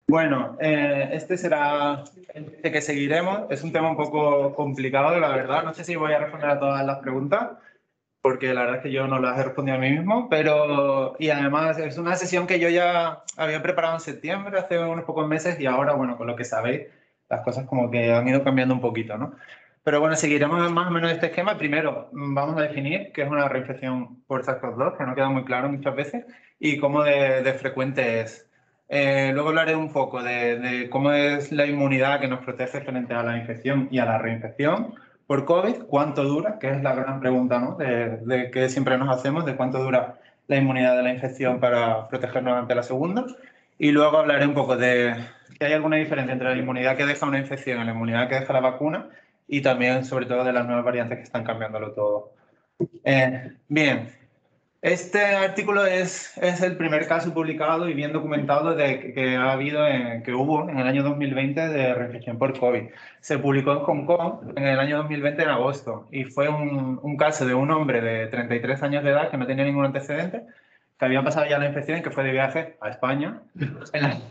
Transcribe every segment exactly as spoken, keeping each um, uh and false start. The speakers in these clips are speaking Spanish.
Bueno, eh, este será el que seguiremos. Es un tema un poco complicado, la verdad. No sé si voy a responder a todas las preguntas, porque la verdad es que yo no las he respondido a mí mismo, pero... Y además es una sesión que yo ya había preparado en septiembre, hace unos pocos meses, y ahora, bueno, con lo que sabéis, las cosas como que han ido cambiando un poquito, ¿no? Pero bueno, seguiremos más o menos este esquema. Primero, vamos a definir qué es una reinfección por SARS-CoV dos, que no queda muy claro muchas veces, y cómo de, de frecuente es. Eh, luego hablaré un poco de, de cómo es la inmunidad que nos protege frente a la infección y a la reinfección por COVID, cuánto dura, que es la gran pregunta, ¿no? De, de que siempre nos hacemos, de cuánto dura la inmunidad de la infección para protegernos ante la segunda. Y luego hablaré un poco de si hay alguna diferencia entre la inmunidad que deja una infección y la inmunidad que deja la vacuna, y también, sobre todo, de las nuevas variantes que están cambiándolo todo. Eh, bien, este artículo es, es el primer caso publicado y bien documentado de que, que ha habido, en, que hubo en el año dos mil veinte de reinfección por COVID. Se publicó en Hong Kong en el año dos mil veinte en agosto y fue un, un caso de un hombre de treinta y tres años de edad que no tenía ningún antecedente, que había pasado ya la infección y que fue de viaje a España en la,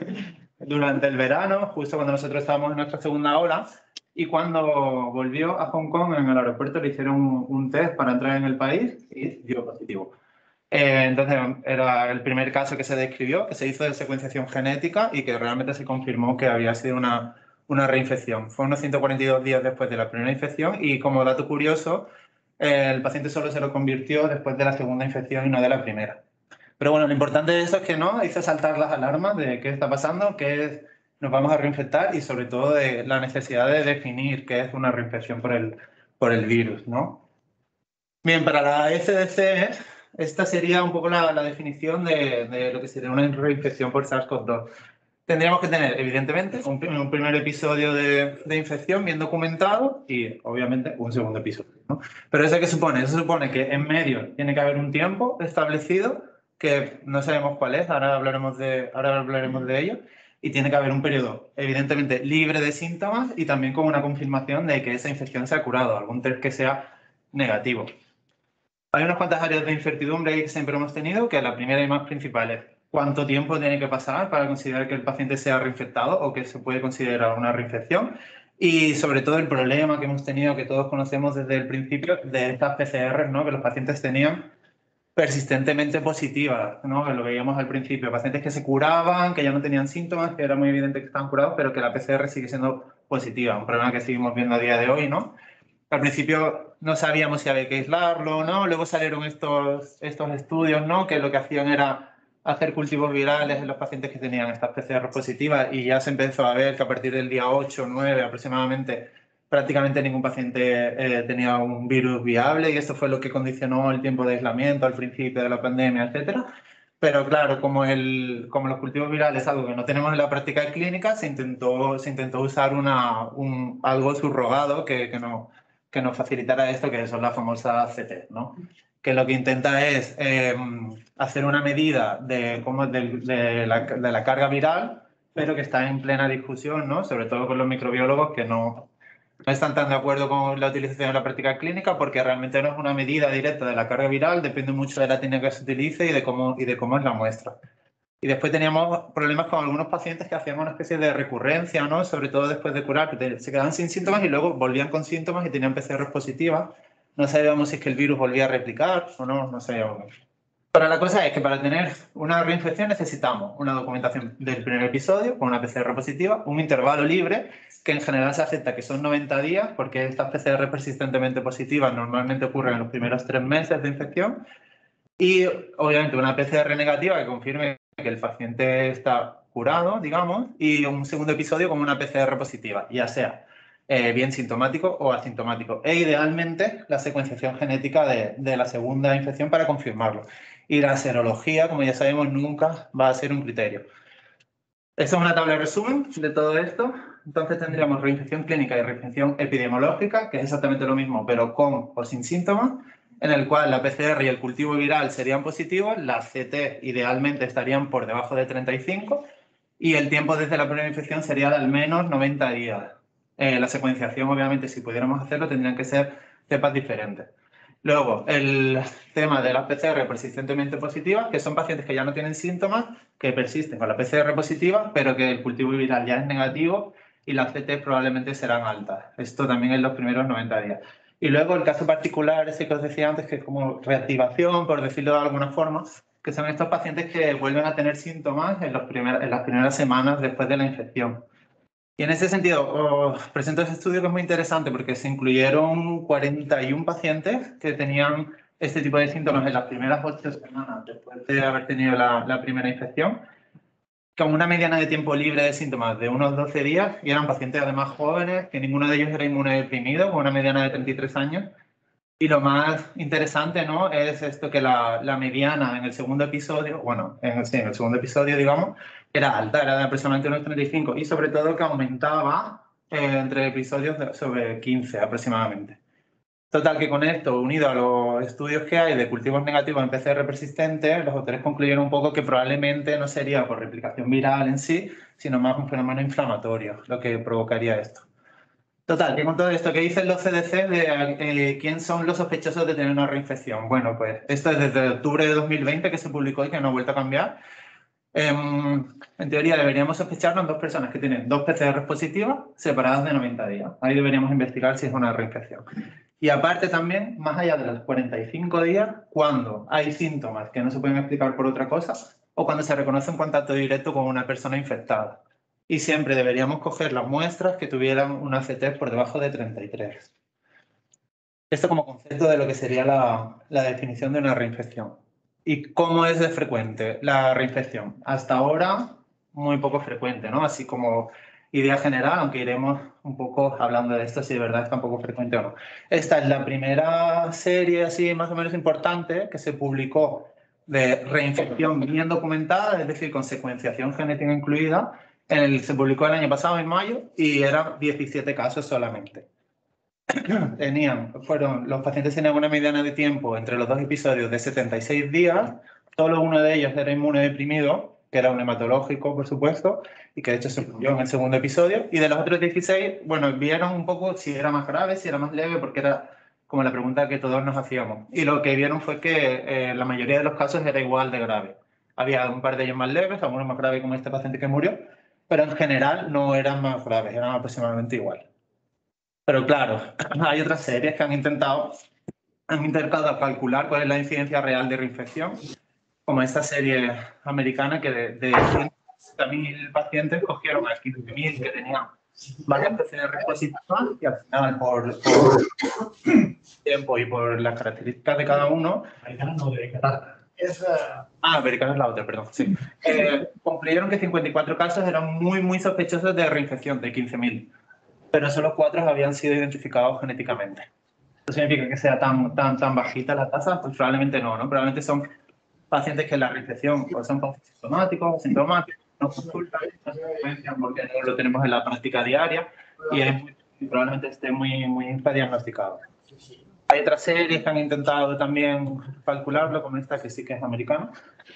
durante el verano, justo cuando nosotros estábamos en nuestra segunda ola. Y cuando volvió a Hong Kong, en el aeropuerto le hicieron un, un test para entrar en el país y dio positivo. Eh, entonces, era el primer caso que se describió, que se hizo de secuenciación genética y que realmente se confirmó que había sido una, una reinfección. Fue unos ciento cuarenta y dos días después de la primera infección y, como dato curioso, eh, el paciente solo se lo convirtió después de la segunda infección y no de la primera. Pero bueno, lo importante de eso es que no hizo saltar las alarmas de qué está pasando, qué es, nos vamos a reinfectar y sobre todo de la necesidad de definir qué es una reinfección por el, por el virus, ¿no? Bien, para la C D C, esta sería un poco la, la definición de, de lo que sería una reinfección por SARS-CoV dos. Tendríamos que tener, evidentemente, un, un primer episodio de, de infección bien documentado y, obviamente, un segundo episodio, ¿no? Pero ¿eso qué supone? Eso supone que en medio tiene que haber un tiempo establecido que no sabemos cuál es, ahora hablaremos de, ahora hablaremos de ello, y tiene que haber un periodo, evidentemente, libre de síntomas y también con una confirmación de que esa infección se ha curado, algún test que sea negativo. Hay unas cuantas áreas de incertidumbre que siempre hemos tenido, que la primera y más principal es cuánto tiempo tiene que pasar para considerar que el paciente sea reinfectado o que se puede considerar una reinfección. Y sobre todo el problema que hemos tenido, que todos conocemos desde el principio, de estas P C R, ¿no? Que los pacientes tenían persistentemente positivas, ¿no? Que lo veíamos al principio, pacientes que se curaban, que ya no tenían síntomas, que era muy evidente que estaban curados, pero que la P C R sigue siendo positiva, un problema que seguimos viendo a día de hoy, ¿no? Al principio no sabíamos si había que aislarlo o no, luego salieron estos, estos estudios, ¿no? Que lo que hacían era hacer cultivos virales en los pacientes que tenían estas P C R positivas y ya se empezó a ver que a partir del día ocho o nueve aproximadamente prácticamente ningún paciente eh, tenía un virus viable y esto fue lo que condicionó el tiempo de aislamiento al principio de la pandemia, etcétera. Pero claro, como, el, como los cultivos virales es algo que no tenemos en la práctica clínica, se intentó, se intentó usar una, un, algo subrogado que, que, no, que nos facilitara esto, que son las famosas C T, ¿no? Que lo que intenta es eh, hacer una medida de, cómo, de, de, la, de la carga viral, pero que está en plena discusión, ¿no? Sobre todo con los microbiólogos que no, no están tan de acuerdo con la utilización en la práctica clínica porque realmente no es una medida directa de la carga viral, depende mucho de la técnica que se utilice y de cómo, y de cómo es la muestra. Y después teníamos problemas con algunos pacientes que hacían una especie de recurrencia, ¿no? Sobre todo después de curar, que se quedaban sin síntomas y luego volvían con síntomas y tenían P C R positivas. No sabíamos si es que el virus volvía a replicar o no, no sabíamos. Pero la cosa es que para tener una reinfección necesitamos una documentación del primer episodio con una P C R positiva, un intervalo libre, que en general se acepta que son noventa días, porque estas P C R persistentemente positivas normalmente ocurren en los primeros tres meses de infección, y obviamente una P C R negativa que confirme que el paciente está curado, digamos, y un segundo episodio con una P C R positiva, ya sea eh, bien sintomático o asintomático. E idealmente la secuenciación genética de, de la segunda infección para confirmarlo. Y la serología, como ya sabemos, nunca va a ser un criterio. Esta es una tabla de resumen de todo esto. Entonces tendríamos reinfección clínica y reinfección epidemiológica, que es exactamente lo mismo, pero con o sin síntomas, en el cual la P C R y el cultivo viral serían positivos, las C T idealmente estarían por debajo de treinta y cinco y el tiempo desde la primera infección sería de al menos noventa días. Eh, la secuenciación, obviamente, si pudiéramos hacerlo, tendrían que ser cepas diferentes. Luego, el tema de las P C R persistentemente positivas, que son pacientes que ya no tienen síntomas, que persisten con la P C R positiva, pero que el cultivo viral ya es negativo y las C T probablemente serán altas. Esto también en los primeros noventa días. Y luego el caso particular, ese que os decía antes, que es como reactivación, por decirlo de alguna forma, que son estos pacientes que vuelven a tener síntomas en, los primer, en las primeras semanas después de la infección. Y en ese sentido, os presento este estudio que es muy interesante porque se incluyeron cuarenta y uno pacientes que tenían este tipo de síntomas en las primeras ocho semanas después de haber tenido la, la primera infección, con una mediana de tiempo libre de síntomas de unos doce días, y eran pacientes además jóvenes, que ninguno de ellos era inmunodeprimido, con una mediana de treinta y tres años. Y lo más interesante, ¿no?, es esto que la, la mediana en el segundo episodio, bueno, en, sí, en el segundo episodio, digamos, era alta, era de aproximadamente unos treinta y cinco, y sobre todo que aumentaba eh, entre episodios de, sobre quince aproximadamente. Total, que con esto, unido a los estudios que hay de cultivos negativos en P C R persistente, los autores concluyeron un poco que probablemente no sería por replicación viral en sí, sino más un fenómeno inflamatorio lo que provocaría esto. Total, que con todo esto, ¿qué dicen los C D C de eh, quién son los sospechosos de tener una reinfección? Bueno, pues esto es desde octubre de dos mil veinte que se publicó y que no ha vuelto a cambiar. Eh, en teoría deberíamos sospecharnos en dos personas que tienen dos P C R positivas separadas de noventa días. Ahí deberíamos investigar si es una reinfección. Y aparte también, más allá de los cuarenta y cinco días, cuando hay síntomas que no se pueden explicar por otra cosa o cuando se reconoce un contacto directo con una persona infectada. Y siempre deberíamos coger las muestras que tuvieran una C T por debajo de treinta y tres. Esto como concepto de lo que sería la, la definición de una reinfección. ¿Y cómo es de frecuente la reinfección? Hasta ahora, muy poco frecuente, ¿no? Así como idea general, aunque iremos un poco hablando de esto, si de verdad es tan poco frecuente o no. Esta es la primera serie así más o menos importante que se publicó de reinfección bien documentada, es decir, con secuenciación genética incluida. En el, se publicó el año pasado, en mayo, y eran diecisiete casos solamente. Tenían, fueron, los pacientes tenían una mediana de tiempo entre los dos episodios de setenta y seis días. Solo uno de ellos era inmunodeprimido, que era un hematológico, por supuesto, y que de hecho se murió en el segundo episodio. Y de los otros dieciséis, bueno, vieron un poco si era más grave, si era más leve, porque era como la pregunta que todos nos hacíamos. Y lo que vieron fue que eh, la mayoría de los casos era igual de grave. Había un par de ellos más leves, algunos más graves como este paciente que murió, pero en general no eran más graves, eran aproximadamente igual. Pero claro, hay otras series que han intentado, han intentado calcular cuál es la incidencia real de reinfección, como esta serie americana que de, de ciento sesenta mil pacientes cogieron a quince mil que tenían varias P C R positivas y al final por, por tiempo y por las características de cada uno... Americana no, de Qatar. Esa... Ah, americana es la otra, perdón, sí. Eh, concluyeron que cincuenta y cuatro casos eran muy, muy sospechosos de reinfección, de quince mil. Pero solo cuatro habían sido identificados genéticamente. ¿Eso significa que sea tan, tan, tan bajita la tasa? Pues probablemente no, ¿no? Probablemente son pacientes que la reinfección pues son sintomáticos, sintomáticos, no consultan, no se secuencian porque no lo tenemos en la práctica diaria y, es muy, y probablemente esté muy, muy infradiagnosticado. Hay otras series que han intentado también calcularlo, como esta que sí que es americana.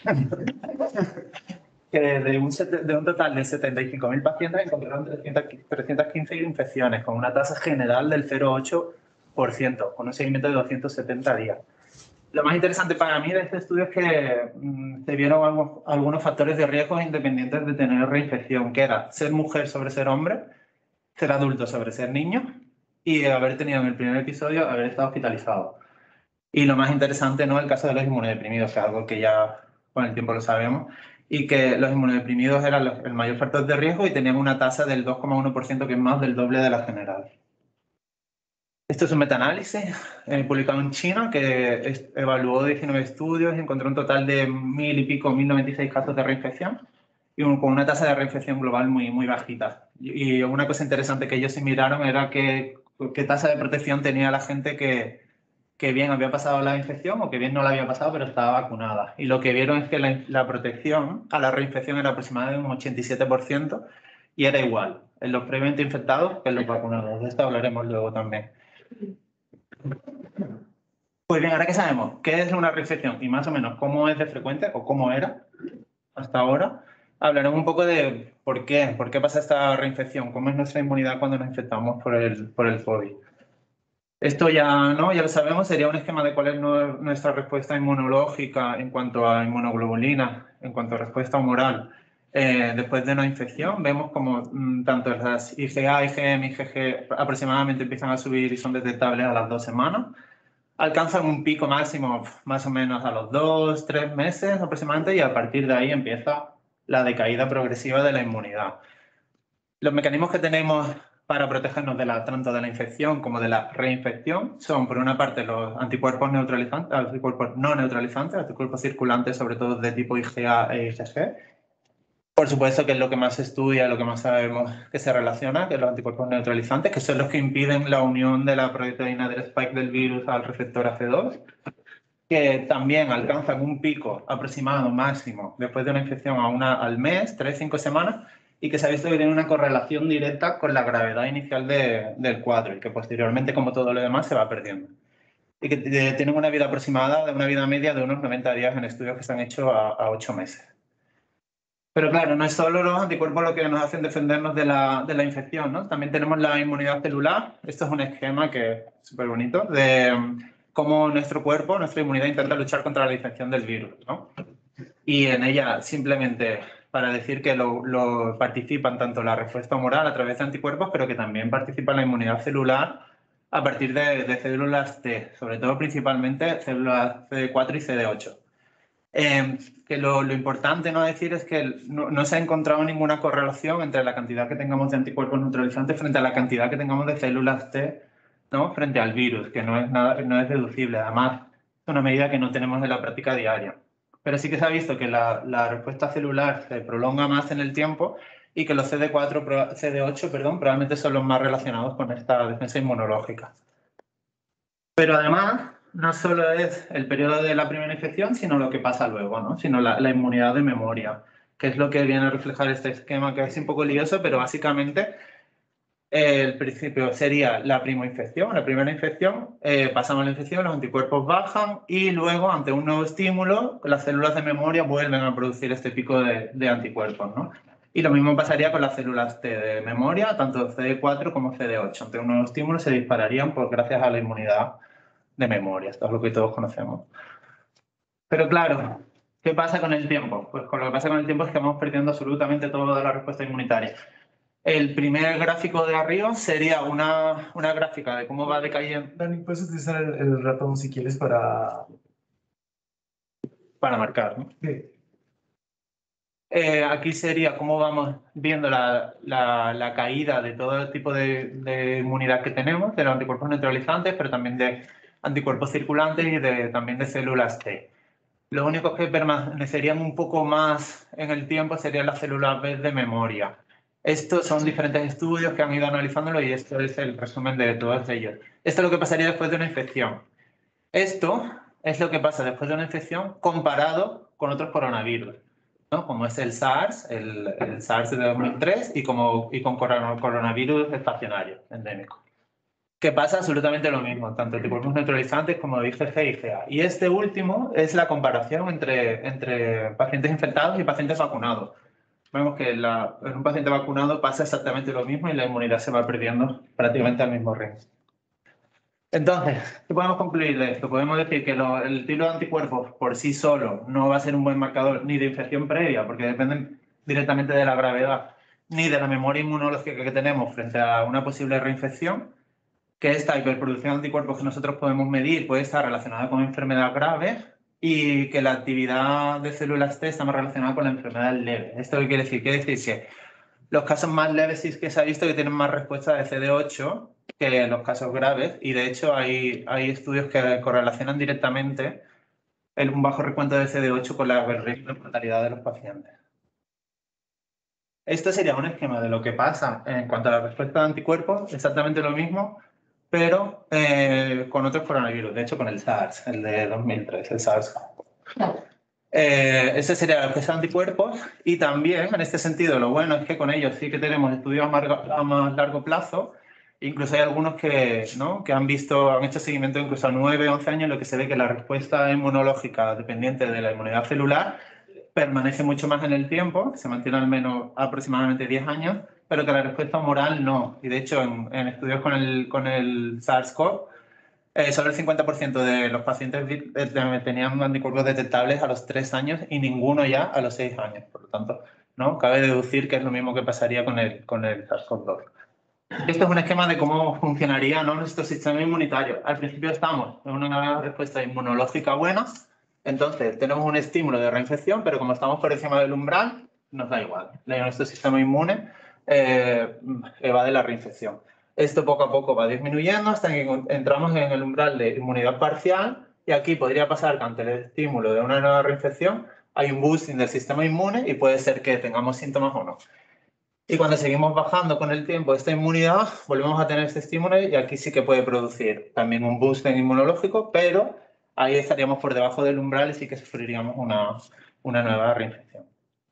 Que de un, de un total de setenta y cinco mil pacientes encontraron trescientas quince infecciones, con una tasa general del cero coma ocho por ciento, con un seguimiento de doscientos setenta días. Lo más interesante para mí de este estudio es que mmm, se vieron algunos, algunos factores de riesgo independientes de tener reinfección, que era ser mujer sobre ser hombre, ser adulto sobre ser niño y haber tenido en el primer episodio haber estado hospitalizado. Y lo más interesante, ¿no?, el caso de los inmunodeprimidos, que es algo que ya con el tiempo lo sabemos, y que los inmunodeprimidos eran los, el mayor factor de riesgo y tenían una tasa del dos coma uno por ciento, que es más del doble de la general. Esto es un metaanálisis eh, publicado en China que es, evaluó diecinueve estudios y encontró un total de mil y pico, mil noventa y seis casos de reinfección y un, con una tasa de reinfección global muy, muy bajita. Y, y una cosa interesante que ellos se miraron era que, qué tasa de protección tenía la gente que, que bien había pasado la infección o que bien no la había pasado pero estaba vacunada. Y lo que vieron es que la, la protección a la reinfección era aproximadamente un ochenta y siete por ciento y era igual en los previamente infectados que en los vacunados. De esto hablaremos luego también. Pues bien, ahora que sabemos qué es una reinfección y más o menos cómo es de frecuente o cómo era hasta ahora, hablaremos un poco de por qué, por qué pasa esta reinfección, cómo es nuestra inmunidad cuando nos infectamos por el, por el COVID. Esto ya, ¿no? Ya lo sabemos, sería un esquema de cuál es nu- nuestra respuesta inmunológica en cuanto a inmunoglobulina, en cuanto a respuesta humoral. Eh, después de una infección, vemos como mm, tanto las IgA, IgM, IgG aproximadamente empiezan a subir y son detectables a las dos semanas. Alcanzan un pico máximo más o menos a los dos, tres meses aproximadamente y a partir de ahí empieza la decaída progresiva de la inmunidad. Los mecanismos que tenemos para protegernos de la, tanto de la infección como de la reinfección son, por una parte, los anticuerpos neutralizantes, anticuerpos no neutralizantes, anticuerpos circulantes, sobre todo de tipo IgA e IgG. Por supuesto que es lo que más se estudia, lo que más sabemos que se relaciona, que los anticuerpos neutralizantes, que son los que impiden la unión de la proteína del spike del virus al receptor A C E dos, que también alcanzan un pico aproximado máximo después de una infección a una, al mes, tres, cinco semanas, y que se ha visto que tiene una correlación directa con la gravedad inicial de, del cuadro y que posteriormente, como todo lo demás, se va perdiendo. Y que tienen una vida aproximada, de una vida media de unos noventa días en estudios que se han hecho a, a ocho meses. Pero claro, no es solo los anticuerpos lo que nos hacen defendernos de la, de la infección, ¿no? También tenemos la inmunidad celular. Esto es un esquema que es súper bonito de um, cómo nuestro cuerpo, nuestra inmunidad intenta luchar contra la infección del virus, ¿no? Y en ella simplemente para decir que lo, lo participan tanto la respuesta humoral a través de anticuerpos, pero que también participa la inmunidad celular a partir de, de células T, sobre todo principalmente células C D cuatro y C D ocho. Eh, que lo, lo importante no decir es que no, no se ha encontrado ninguna correlación entre la cantidad que tengamos de anticuerpos neutralizantes frente a la cantidad que tengamos de células T, ¿no? Frente al virus, que no es, nada, no es deducible. Además, es una medida que no tenemos en la práctica diaria. Pero sí que se ha visto que la, la respuesta celular se prolonga más en el tiempo y que los C D cuatro, C D ocho perdón, probablemente son los más relacionados con esta defensa inmunológica. Pero además, no solo es el periodo de la primera infección, sino lo que pasa luego, ¿no? Sino la, la inmunidad de memoria, que es lo que viene a reflejar este esquema, que es un poco lioso, pero básicamente eh, el principio sería la primoinfección, la primera infección, eh, pasamos la infección, los anticuerpos bajan y luego, ante un nuevo estímulo, las células de memoria vuelven a producir este pico de, de anticuerpos, ¿no? Y lo mismo pasaría con las células T de memoria, tanto C D cuatro como C D ocho. Ante un nuevo estímulo se dispararían por, gracias a la inmunidad de memoria, esto es lo que todos conocemos. Pero claro, ¿qué pasa con el tiempo? Pues con lo que pasa con el tiempo es que vamos perdiendo absolutamente toda la respuesta inmunitaria. El primer gráfico de arriba sería una, una gráfica de cómo va decayendo. Dani, puedes utilizar el, el ratón si quieres para... Para marcar, ¿no? Sí. Eh, aquí sería cómo vamos viendo la, la, la caída de todo el tipo de, de inmunidad que tenemos, de los anticuerpos neutralizantes, pero también de anticuerpos circulantes y de, también de células T. Los únicos que permanecerían un poco más en el tiempo serían las células B de memoria. Estos son diferentes estudios que han ido analizándolo y esto es el resumen de todos ellos. Esto es lo que pasaría después de una infección. Esto es lo que pasa después de una infección comparado con otros coronavirus, ¿no? Como es el SARS, el, el SARS de dos mil tres y, como, y con coronavirus estacionario, endémico. Que pasa absolutamente lo mismo, tanto anticuerpos neutralizantes como IgG y IgA. Y este último es la comparación entre, entre pacientes infectados y pacientes vacunados. Vemos que la, en un paciente vacunado pasa exactamente lo mismo y la inmunidad se va perdiendo prácticamente al mismo ritmo. Entonces, ¿qué podemos concluir de esto? Podemos decir que lo, el tiro de anticuerpos por sí solo no va a ser un buen marcador ni de infección previa, porque dependen directamente de la gravedad, ni de la memoria inmunológica que tenemos frente a una posible reinfección, que esta hiperproducción de anticuerpos que nosotros podemos medir puede estar relacionada con enfermedad grave y que la actividad de células T está más relacionada con la enfermedad leve. ¿Esto qué quiere decir? Quiere decir que los casos más leves sí que se ha visto que tienen más respuesta de C D ocho que los casos graves y de hecho hay, hay estudios que correlacionan directamente el, un bajo recuento de C D ocho con la mortalidad de los pacientes. Esto sería un esquema de lo que pasa en cuanto a la respuesta de anticuerpos, exactamente lo mismo, pero eh, con otros coronavirus, de hecho con el SARS, el de dos mil tres, el SARS. Eh, ese sería el que es anticuerpos y también en este sentido lo bueno es que con ellos sí que tenemos estudios a, margo, a más largo plazo, incluso hay algunos que, ¿no? que han visto, han hecho seguimiento incluso a nueve, once años, lo que se ve que la respuesta inmunológica dependiente de la inmunidad celular permanece mucho más en el tiempo, se mantiene al menos aproximadamente diez años, pero que la respuesta humoral no. Y de hecho en, en estudios con el, con el SARS-CoV Eh, solo el cincuenta por ciento de los pacientes eh, tenían anticuerpos detectables a los tres años y ninguno ya a los seis años. Por lo tanto, ¿no? Cabe deducir que es lo mismo que pasaría con el, con el SARS-CoV dos. Esto es un esquema de cómo funcionaría, ¿no?, nuestro sistema inmunitario. Al principio estamos en una respuesta inmunológica buena, entonces tenemos un estímulo de reinfección, pero como estamos por encima del umbral, nos da igual. Nuestro sistema inmune eh, evade la reinfección. Esto poco a poco va disminuyendo hasta que entramos en el umbral de inmunidad parcial y aquí podría pasar que ante el estímulo de una nueva reinfección hay un boosting del sistema inmune y puede ser que tengamos síntomas o no. Y cuando seguimos bajando con el tiempo esta inmunidad, volvemos a tener este estímulo y aquí sí que puede producir también un boosting inmunológico, pero ahí estaríamos por debajo del umbral y sí que sufriríamos una, una nueva reinfección.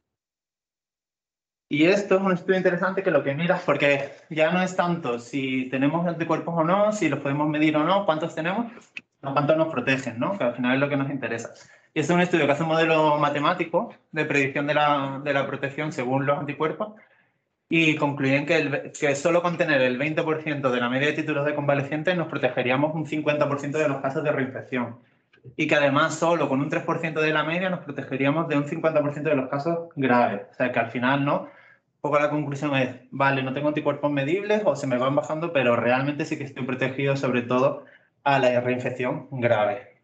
Y esto es un estudio interesante que lo que miras, porque ya no es tanto si tenemos anticuerpos o no, si los podemos medir o no, cuántos tenemos, o cuántos nos protegen, ¿no? Que al final es lo que nos interesa. Y este es un estudio que hace un modelo matemático de predicción de la, de la protección según los anticuerpos y concluyen que, el, que solo con tener el veinte por ciento de la media de títulos de convalecientes nos protegeríamos un cincuenta por ciento de los casos de reinfección. Y que además solo con un tres por ciento de la media nos protegeríamos de un cincuenta por ciento de los casos graves. O sea que al final, ¿no? Un poco la conclusión es, vale, no tengo anticuerpos medibles o se me van bajando, pero realmente sí que estoy protegido sobre todo a la reinfección grave.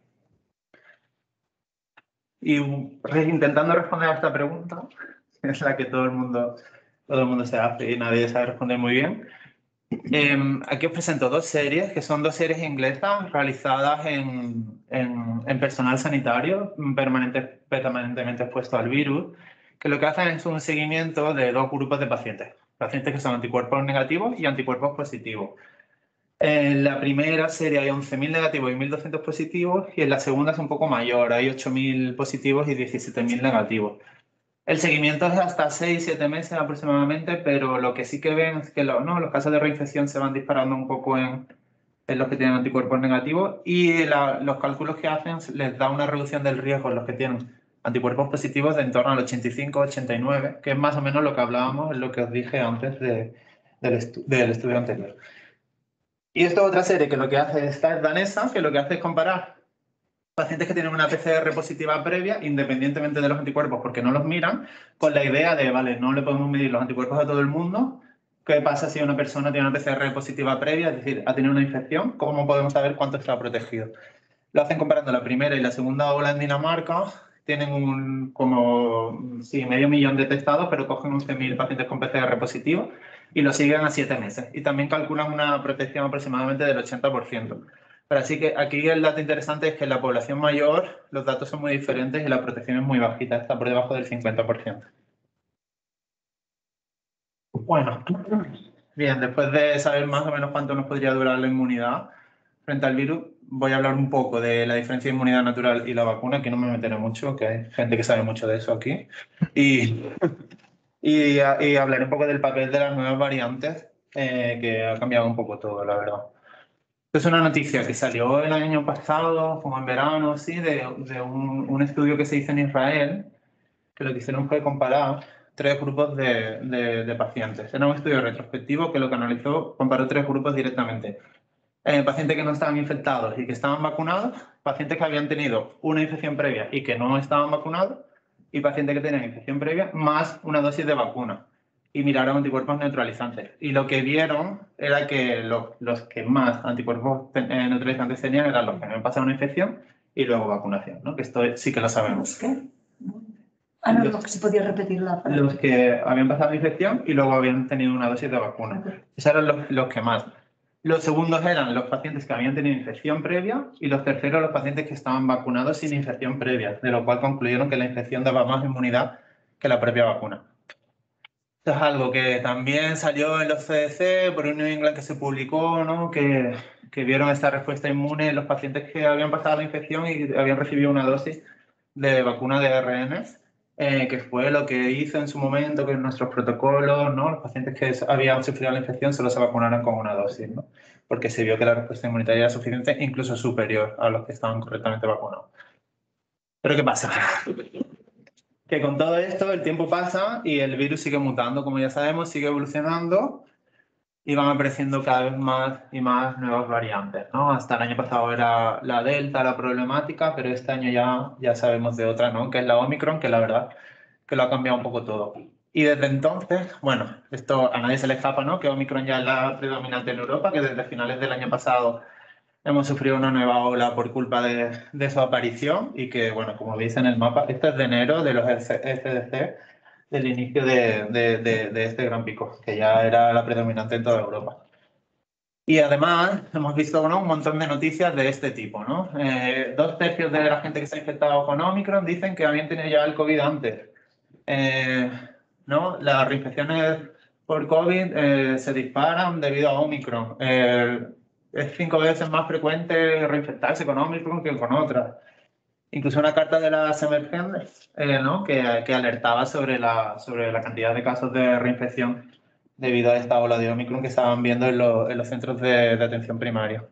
Y intentando responder a esta pregunta, es la que todo el mundo, todo el mundo se hace y nadie sabe responder muy bien. Eh, aquí os presento dos series, que son dos series inglesas realizadas en, en, en personal sanitario permanente, permanentemente expuesto al virus, que lo que hacen es un seguimiento de dos grupos de pacientes. Pacientes que son anticuerpos negativos y anticuerpos positivos. En la primera serie hay once mil negativos y mil doscientos positivos, y en la segunda es un poco mayor, hay ocho mil positivos y diecisiete mil negativos. El seguimiento es hasta seis siete meses aproximadamente, pero lo que sí que ven es que lo, ¿no? los casos de reinfección se van disparando un poco en, en los que tienen anticuerpos negativos y la, los cálculos que hacen les da una reducción del riesgo en los que tienen anticuerpos positivos de en torno al ochenta y cinco ochenta y nueve, que es más o menos lo que hablábamos, en lo que os dije antes de, del, estu del estudio anterior. Y esto es otra serie que lo que hace, esta es danesa, que lo que hace es comparar pacientes que tienen una P C R positiva previa, independientemente de los anticuerpos, porque no los miran, con la idea de, vale, no le podemos medir los anticuerpos a todo el mundo. ¿Qué pasa si una persona tiene una P C R positiva previa, es decir, ha tenido una infección? ¿Cómo podemos saber cuánto está protegido? Lo hacen comparando la primera y la segunda ola en Dinamarca. Tienen un, como, sí, medio millón de testados, pero cogen once mil pacientes con P C R positivo y lo siguen a siete meses. Y también calculan una protección aproximadamente del ochenta por ciento. Pero así que aquí el dato interesante es que en la población mayor los datos son muy diferentes y la protección es muy bajita, está por debajo del cincuenta por ciento. Bueno, bien, después de saber más o menos cuánto nos podría durar la inmunidad frente al virus, voy a hablar un poco de la diferencia de inmunidad natural y la vacuna, que no me meteré mucho, que hay gente que sabe mucho de eso aquí. Y, y, y hablaré un poco del papel de las nuevas variantes, eh, que ha cambiado un poco todo, la verdad. Es una noticia que salió el año pasado, como en verano, sí, de, de un, un estudio que se hizo en Israel, que lo que hicieron fue comparar tres grupos de, de, de pacientes. Era un estudio retrospectivo que lo que analizó, comparó tres grupos directamente. Eh, pacientes que no estaban infectados y que estaban vacunados, pacientes que habían tenido una infección previa y que no estaban vacunados, y pacientes que tenían infección previa más una dosis de vacuna. Y miraron anticuerpos neutralizantes. Y lo que vieron era que los, los que más anticuerpos eh, neutralizantes tenían eran los que habían pasado una infección y luego vacunación, ¿no? Que esto sí que lo sabemos. ¿Qué? Ah, no, no, que se podía repetir la frase. Los que habían pasado la infección y luego habían tenido una dosis de vacuna. Esos eran los, los que más. Los segundos eran los pacientes que habían tenido infección previa y los terceros los pacientes que estaban vacunados sin infección previa, de lo cual concluyeron que la infección daba más inmunidad que la propia vacuna. Esto es algo que también salió en los C D C, por un New England que se publicó, ¿no? que, que vieron esta respuesta inmune en los pacientes que habían pasado la infección y habían recibido una dosis de vacuna de A R N, eh, que fue lo que hizo en su momento que en nuestros protocolos, ¿no? Los pacientes que habían sufrido la infección solo se vacunaron con una dosis, ¿no? Porque se vio que la respuesta inmunitaria era suficiente, incluso superior a los que estaban correctamente vacunados. ¿Pero qué pasa? Que con todo esto el tiempo pasa y el virus sigue mutando, como ya sabemos, sigue evolucionando y van apareciendo cada vez más y más nuevas variantes, ¿no? Hasta el año pasado era la Delta la problemática, pero este año ya, ya sabemos de otra, ¿no? Que es la Omicron, que la verdad que lo ha cambiado un poco todo. Y desde entonces, bueno, esto a nadie se le escapa, ¿no? Que Omicron ya es la predominante en Europa, que desde finales del año pasado hemos sufrido una nueva ola por culpa de, de su aparición y que, bueno, como veis en el mapa, esto es de enero de los C D C, del inicio de, de, de, de este gran pico, que ya era la predominante en toda Europa. Y además hemos visto, ¿no?, un montón de noticias de este tipo, ¿no? Eh, dos tercios de la gente que se ha infectado con Omicron dicen que habían tenido ya el COVID antes. Eh, ¿no? Las reinfecciones por COVID eh, se disparan debido a Omicron. Eh, es cinco veces más frecuente reinfectarse con Omicron que con otras. Incluso una carta de las emergentes, eh, ¿no? que, que alertaba sobre la, sobre la cantidad de casos de reinfección debido a esta ola de Omicron que estaban viendo en, lo, en los centros de, de atención primaria.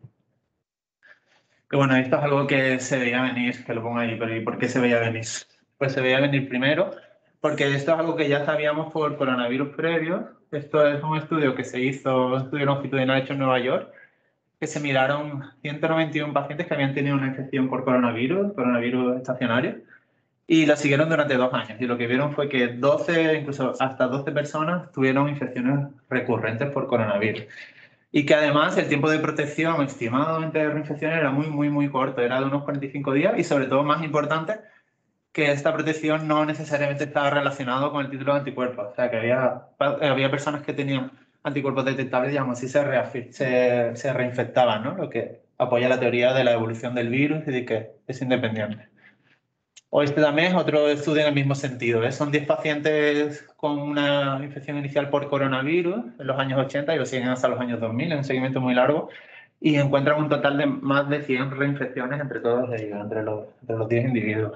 Que bueno, esto es algo que se veía venir, que lo pongo ahí, pero ¿y por qué se veía venir? Pues se veía venir primero porque esto es algo que ya sabíamos por coronavirus previos. Esto es un estudio que se hizo, un estudio longitudinal hecho en Nueva York, que se miraron ciento noventa y uno pacientes que habían tenido una infección por coronavirus, coronavirus estacionario, y lo siguieron durante dos años. Y lo que vieron fue que doce, incluso hasta doce personas tuvieron infecciones recurrentes por coronavirus. Y que además el tiempo de protección estimado entre reinfecciones era muy, muy, muy corto, era de unos cuarenta y cinco días y sobre todo, más importante, que esta protección no necesariamente estaba relacionada con el título de anticuerpos. O sea, que había, había personas que tenían anticuerpos detectables y aún así se, se, se reinfectaban, ¿no? Lo que apoya la teoría de la evolución del virus y de que es independiente. O este también es otro estudio en el mismo sentido. ¿eh? Son diez pacientes con una infección inicial por coronavirus en los años ochenta y lo siguen hasta los años dos mil, en un seguimiento muy largo, y encuentran un total de más de cien reinfecciones entre todos ellos, entre los, entre los diez individuos.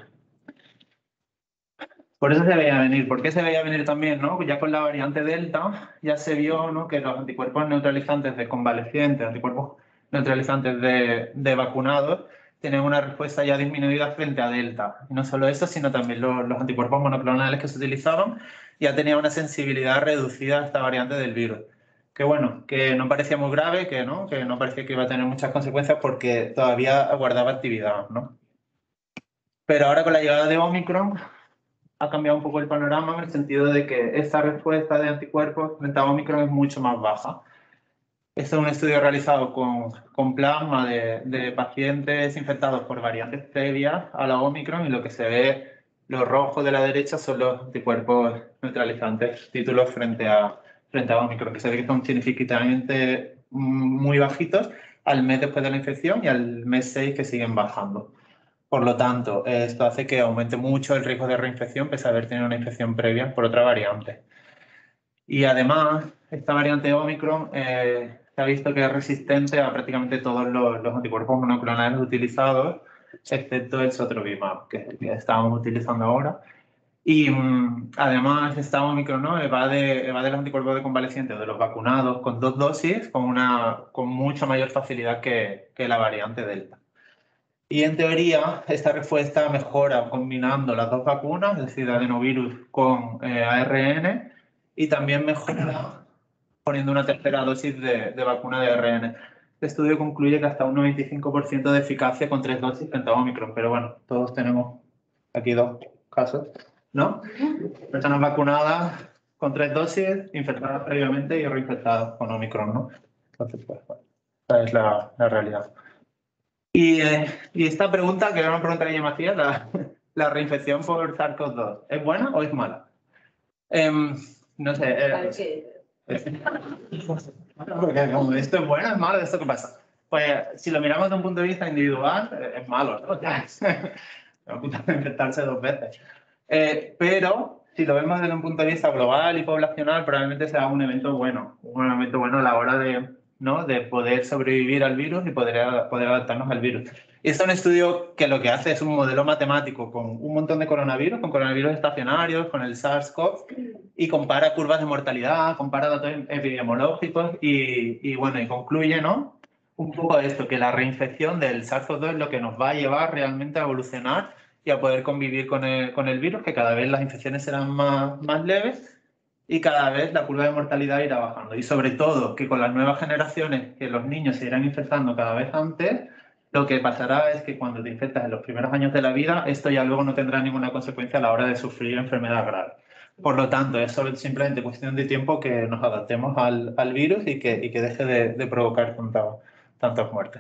Por eso se veía venir. ¿Por qué se veía venir también? ¿no? Ya con la variante Delta ya se vio, ¿no?, que los anticuerpos neutralizantes de convalecientes, anticuerpos neutralizantes de, de vacunados, tienen una respuesta ya disminuida frente a Delta. Y no solo eso, sino también los, los anticuerpos monoclonales que se utilizaban ya tenían una sensibilidad reducida a esta variante del virus. Que bueno, que no parecía muy grave, que no, que no parecía que iba a tener muchas consecuencias porque todavía aguardaba actividad, ¿no? Pero ahora con la llegada de Omicron ha cambiado un poco el panorama en el sentido de que esta respuesta de anticuerpos frente a Omicron es mucho más baja. Este es un estudio realizado con, con plasma de, de pacientes infectados por variantes previas a la Omicron y lo que se ve, lo rojo de la derecha son los anticuerpos neutralizantes, títulos frente a, frente a Omicron, que se ve que son significativamente muy bajitos al mes después de la infección y al mes seis que siguen bajando. Por lo tanto, esto hace que aumente mucho el riesgo de reinfección pese a haber tenido una infección previa por otra variante. Y además, esta variante Omicron eh, se ha visto que es resistente a prácticamente todos los, los anticuerpos monoclonales utilizados, excepto el sotrovimab, que es el que estamos utilizando ahora. Y mmm, además, esta Omicron, ¿no?, evade, evade los anticuerpos de convalecientes de los vacunados con dos dosis con, una, con mucha mayor facilidad que, que la variante Delta. Y en teoría, esta respuesta mejora combinando las dos vacunas, es decir, adenovirus con eh, A R N, y también mejora poniendo una tercera dosis de, de vacuna de A R N. Este estudio concluye que hasta un noventa y cinco por ciento de eficacia con tres dosis frente a Omicron, pero bueno, todos tenemos aquí dos casos, ¿no? Personas vacunadas con tres dosis, infectadas previamente y reinfectadas con Omicron, ¿no? Entonces, pues, bueno, esa es la, la realidad. Y, eh, y esta pregunta, que era una pregunta que yo me hacía, la, la reinfección por SARS CoV dos, ¿es buena o es mala? Eh, no sé. Eh, es, porque como esto es bueno, es malo, ¿esto qué pasa? Pues si lo miramos desde un punto de vista individual, es malo, ¿no? Es infectarse dos veces. Eh, pero si lo vemos desde un punto de vista global y poblacional, probablemente sea un evento bueno, un evento bueno a la hora de, ¿no?, de poder sobrevivir al virus y poder, poder adaptarnos al virus. Y este es un estudio que lo que hace es un modelo matemático con un montón de coronavirus, con coronavirus estacionarios, con el SARS CoV, y compara curvas de mortalidad, compara datos epidemiológicos y, y bueno, y concluye, ¿no?, un poco esto, que la reinfección del SARS CoV dos es lo que nos va a llevar realmente a evolucionar y a poder convivir con el, con el virus, que cada vez las infecciones serán más, más leves y cada vez la curva de mortalidad irá bajando. Y sobre todo que con las nuevas generaciones, que los niños se irán infectando cada vez antes, lo que pasará es que cuando te infectas en los primeros años de la vida, esto ya luego no tendrá ninguna consecuencia a la hora de sufrir enfermedad grave. Por lo tanto, es solo simplemente cuestión de tiempo que nos adaptemos al, al virus y que, y que deje de, de provocar tantas, tantas muertes.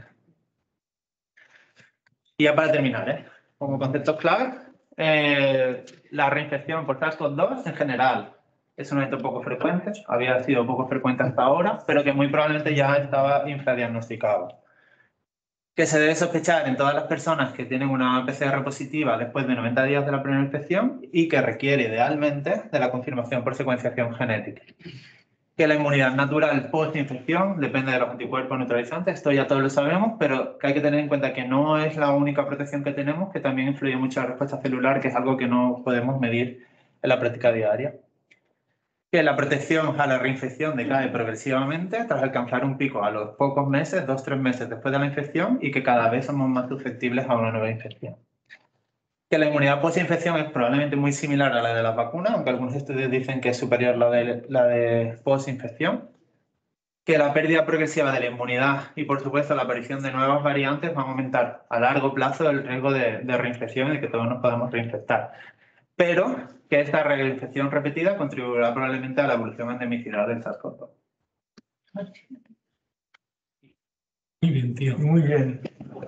Y ya para terminar, ¿eh? Como conceptos claves, eh, la reinfección por SARS CoV dos en general es un evento poco frecuente, había sido poco frecuente hasta ahora, pero que muy probablemente ya estaba infradiagnosticado. Que se debe sospechar en todas las personas que tienen una P C R positiva después de noventa días de la primera infección y que requiere idealmente de la confirmación por secuenciación genética. Que la inmunidad natural post-infección depende de los anticuerpos neutralizantes, esto ya todos lo sabemos, pero que hay que tener en cuenta que no es la única protección que tenemos, que también influye mucho la respuesta celular, que es algo que no podemos medir en la práctica diaria. Que la protección a la reinfección decae progresivamente tras alcanzar un pico a los pocos meses, dos o tres meses después de la infección, y que cada vez somos más susceptibles a una nueva infección. Que la inmunidad post-infección es probablemente muy similar a la de las vacunas, aunque algunos estudios dicen que es superior la de, la de post-infección. Que la pérdida progresiva de la inmunidad y, por supuesto, la aparición de nuevas variantes van a aumentar a largo plazo el riesgo de, de reinfección y que todos nos podamos reinfectar. Pero que esta reinfección repetida contribuirá probablemente a la evolución endemicidad del SARS CoV dos. Muy bien, tío. Muy bien.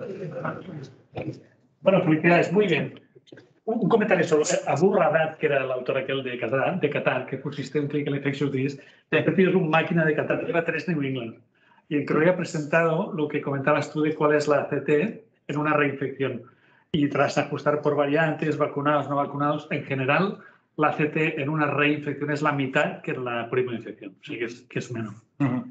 Bueno, felicidades, muy bien. Un, un comentario sobre Abu Radat, que era el autor aquel de Qatar, de Qatar que pusiste en Clinical Infectious Disease. Este tío es un máquina de Qatar, lleva tres New England. Y en que había presentado lo que comentabas tú de cuál es la C T en una reinfección. Y tras ajustar por variantes, vacunados, no vacunados, en general, la C T en una reinfección es la mitad que en la primera infección. O sea, que es, que es menos. Uh-huh.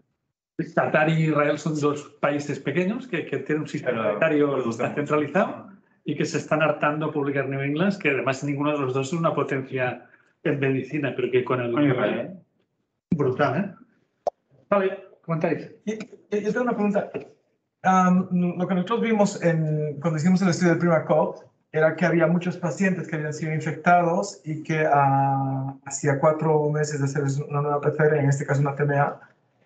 Qatar y Israel son dos países pequeños que, que tienen un sistema sanitario centralizado y que se están hartando a publicar New England, que además ninguno de los dos es una potencia en medicina, pero que con el... Muy bien. Brutal, ¿eh? Vale, comentáis. Yo tengo una pregunta. Um, lo que nosotros vimos en, cuando hicimos el estudio del Primacop era que había muchos pacientes que habían sido infectados y que uh, hacía cuatro meses de hacer una nueva P C R, en este caso una T M A,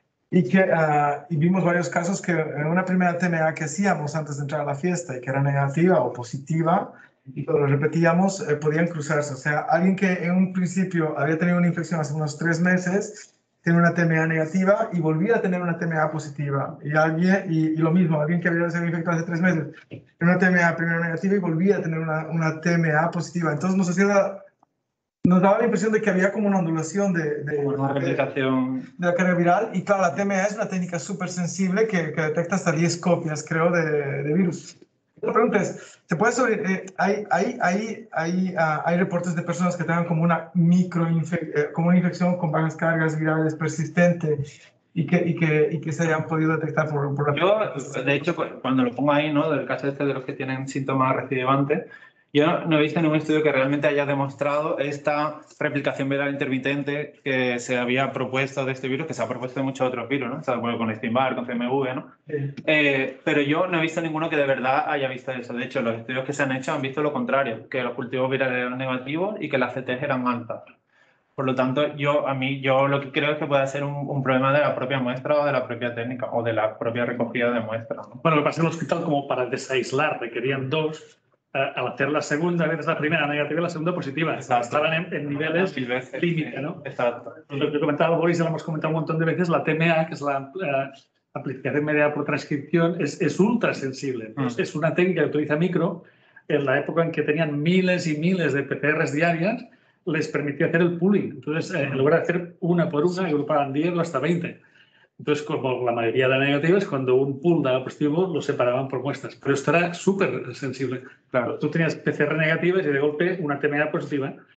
y que uh, y vimos varios casos que en una primera T M A que hacíamos antes de entrar a la fiesta y que era negativa o positiva, y cuando lo repetíamos eh, podían cruzarse. O sea, alguien que en un principio había tenido una infección hace unos tres meses, tiene una T M A negativa y volvía a tener una T M A positiva. Y, alguien, y, y lo mismo, alguien que había sido infectado hace tres meses, tiene una T M A primero negativa y volvía a tener una, una T M A positiva. Entonces nos hacía... Nos daba la impresión de que había como una ondulación de, de, una replicación de, de la carga viral. Y claro, la T M A es una técnica súper sensible que, que detecta hasta diez copias, creo, de, de virus. La pregunta es, ¿se puede sobre, eh, hay, hay, hay, hay, uh, hay reportes de personas que tengan como una microinfección, eh, como una infección con bajas cargas virales persistente y que, y que, y que se hayan podido detectar por, por la... Yo, de hecho, cuando lo pongo ahí, ¿no? Del caso este de los que tienen síntomas recidivantes, yo no he visto ningún estudio que realmente haya demostrado esta replicación viral intermitente que se había propuesto de este virus, que se ha propuesto de muchos otros virus, ¿no? Se ha propuesto con Epstein-Barr, con C M V, ¿no? Sí. Eh, pero yo no he visto ninguno que de verdad haya visto eso. De hecho, los estudios que se han hecho han visto lo contrario, que los cultivos virales eran negativos y que las C Ts eran altas. Por lo tanto, yo, a mí, yo lo que creo es que puede ser un, un problema de la propia muestra o de la propia técnica o de la propia recogida de muestras, ¿no? Bueno, lo que pasa en el hospital, como para desaislar, requerían dos. Al hacer la segunda vez, la primera negativa y la segunda positiva. Exacto. Estaban en, en niveles límite, ¿no? Exacto. Lo que comentaba Boris, ya lo hemos comentado un montón de veces, la T M A, que es la uh, amplificación mediada por transcripción, es, es ultra sensible. Mm. Es una técnica que utiliza micro. En la época en que tenían miles y miles de P C Rs diarias, les permitía hacer el pooling. Entonces, eh, en lugar de hacer una por una, agrupaban diez o hasta veinte. Entonces, como la mayoría de negativas, cuando un pool daba positivo, lo separaban por muestras. Pero esto era súper sensible. Claro, tú tenías P C R negativas y de golpe una T M A positiva.